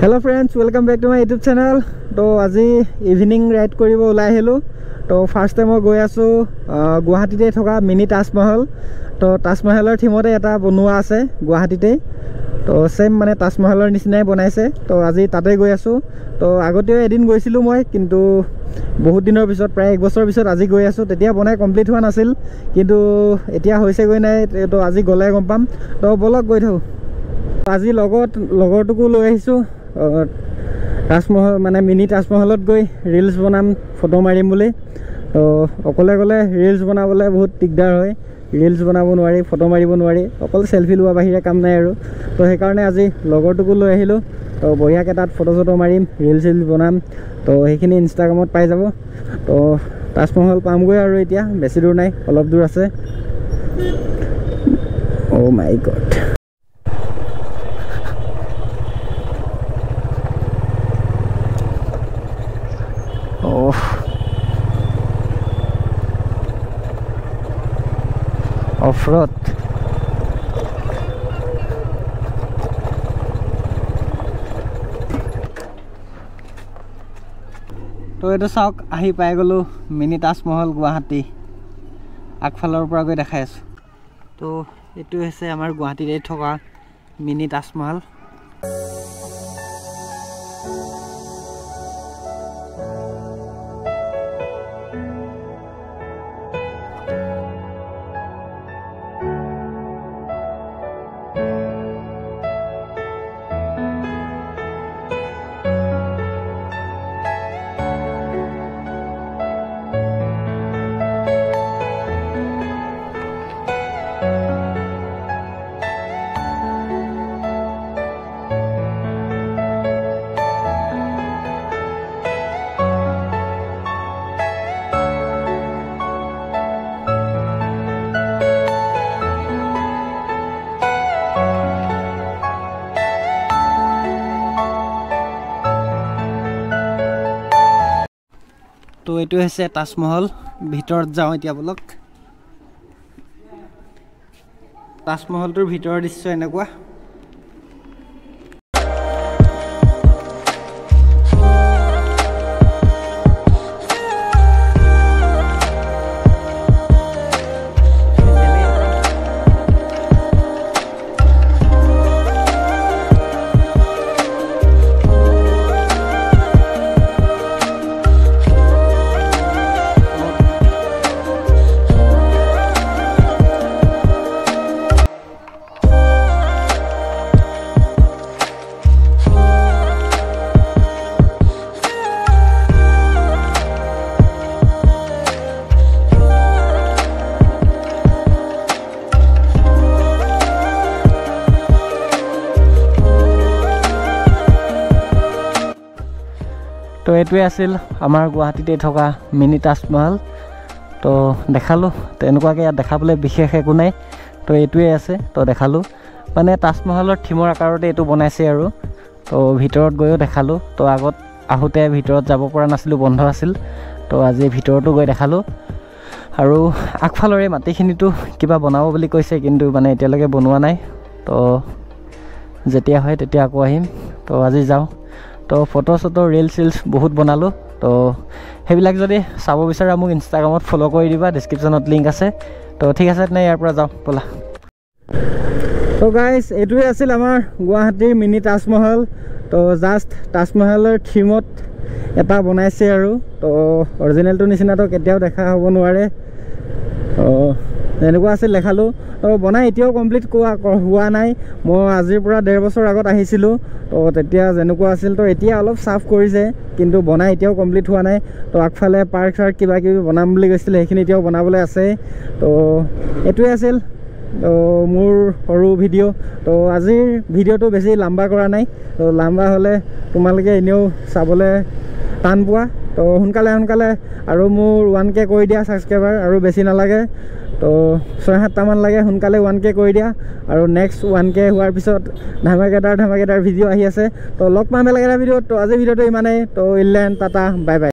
Hello friends, welcome back to my YouTube channel. So আজি evening ride কৰিব ওলাই আহিলো. তো ফার্স্ট টাইম মই গৈ আছো গুৱাহাটীতে থকা মিনি তাজ মহল. তো তাজ মহলৰ থিমতে এটা বনোৱা আছে গুৱাহাটীতে. তো সেম মানে তাজ মহলৰ নিচিনাই বনাইছে. তো আজি তাতে গৈ আছো. তো আগতেও এদিন গৈছিলো মই, কিন্তু বহুত দিনৰ পিছত প্ৰায় 1 বছৰ পিছত আজি গৈ আছো. তেতিয়া বনাই কমপ্লিট হোৱা নাছিল, কিন্তু এতিয়া হৈছে গৈ নাই. তো আজি গলে গম পাম. তো বলক গৈ থাকো. আজি লগৰটোকো লৈ আহিছো তাজমহল মানে মিনি তাজমহলত গৈ ৰিলছ বনাম, ফটো মাৰিম বুলি. তো অকলে গ'লে ৰিলছ বনাবলৈ বহুত দিগদাৰ হয়. ৰিলছ বনাব নোৱাৰি, ফটো মাৰিব নোৱাৰি, অকল চেলফি লোৱা বাহিৰে কাম নাই আৰু. তো সেইকাৰণে আজি লগৰটোকো লৈ আহিলোঁ. তো বঢ়িয়াকৈ তাত ফটো চটো মাৰিম, ৰিলছ বনাম. তো সেইখিনি ইনষ্টাগ্ৰামত পাই যাব. তো তাজমহল পামগৈ আৰু এতিয়া বেছি দূৰ নাই, অলপ দূৰ আছে. Oh' my god, off road. তো এইটো চাওক, আহি পাই গ'লো মিনি তাজমহল গুৱাহাটী। আগফালৰ পৰা গৈ দেখাই আছোঁ। তো এইটো হৈছে আমাৰ গুৱাহাটীতে থকা মিনি তাজমহল। তো এইটো হৈছে তাজমহল। ভিতৰত যাওঁ এতিয়া বলক। তাজমহলটোৰ ভিতৰৰ দৃশ্য এনেকুৱা। তো এইটোৱে আছিল আমাৰ গুৱাহাটীতে থকা মিনি তাজমহল। তো দেখালোঁ। তো এনেকুৱাকৈ ইয়াত দেখাবলৈ বিশেষ একো নাই। তো এইটোৱে আছে, তো দেখালোঁ। মানে তাজমহলৰ থিমৰ আকাৰতে এইটো বনাইছে আৰু। তো ভিতৰত গৈও দেখালোঁ। তো আগত আহোঁতে ভিতৰত যাব পৰা নাছিলোঁ, বন্ধ আছিল। তো আজি ভিতৰতো গৈ দেখালোঁ। আৰু আগফালৰে মাটিখিনিতো কিবা বনাব বুলি কৈছে, কিন্তু মানে এতিয়ালৈকে বনোৱা নাই। তো যেতিয়া হয় তেতিয়া আকৌ আহিম। তো আজি যাওঁ। তো ফটো চটো ৰিলছ বহুত বনালোঁ। তো সেইবিলাক যদি চাব বিচাৰা মোক ইনষ্টাগ্ৰামত ফ'ল' কৰি দিবা, ডিছক্ৰিপশ্যনত লিংক আছে। তো ঠিক আছে তেনে ইয়াৰ পৰা যাওঁ ব'লা। তো গাইজ, এইটোৱে আছিল আমাৰ গুৱাহাটীৰ মিনি তাজমহল। তো জাষ্ট তাজমহলৰ থিমত এটা বনাইছে আৰু। তো অৰিজিনেলটোৰ নিচিনাতো কেতিয়াও দেখা হ'ব নোৱাৰে। এনেকুৱা আছিল, দেখালোঁ। তো বনাই এতিয়াও কমপ্লিট হোৱা নাই। মই আজিৰ পৰা 1.5 বছৰ আগত আহিছিলোঁ। তো তেতিয়া যেনেকুৱা আছিল, তো এতিয়া অলপ চাফ কৰিছে, কিন্তু বনাই এতিয়াও কমপ্লিট হোৱা নাই। তো আগফালে পাৰ্ক চাৰ্ক কিবা কিবি বনাম বুলি কৈছিলে, সেইখিনি এতিয়াও বনাবলৈ আছে। তো এইটোৱে আছিল মোৰ সৰু ভিডিঅ'। তো আজিৰ ভিডিঅ'টো বেছি লাম্বা কৰা নাই। তো লাম্বা হ'লে তোমালোকে এনেও চাবলৈ টান পোৱা। তো সোনকালে আৰু মোৰ 1K কৰি দিয়া ছাবস্ক্ৰাইবাৰ, আৰু বেছি নালাগে। তো 6-7টামান লাগে, সোনকালে 1K কৰি দিয়া। আৰু নেক্সট 1K হোৱাৰ পিছত ধামাকেদাৰ ভিডিঅ' আহি আছে। তো লগ পাম বেলেগ এটা ভিডিঅ'ত। তো আজিৰ ভিডিঅ'টো ইমানেই। তো ইলেন টাটা, বাই বাই।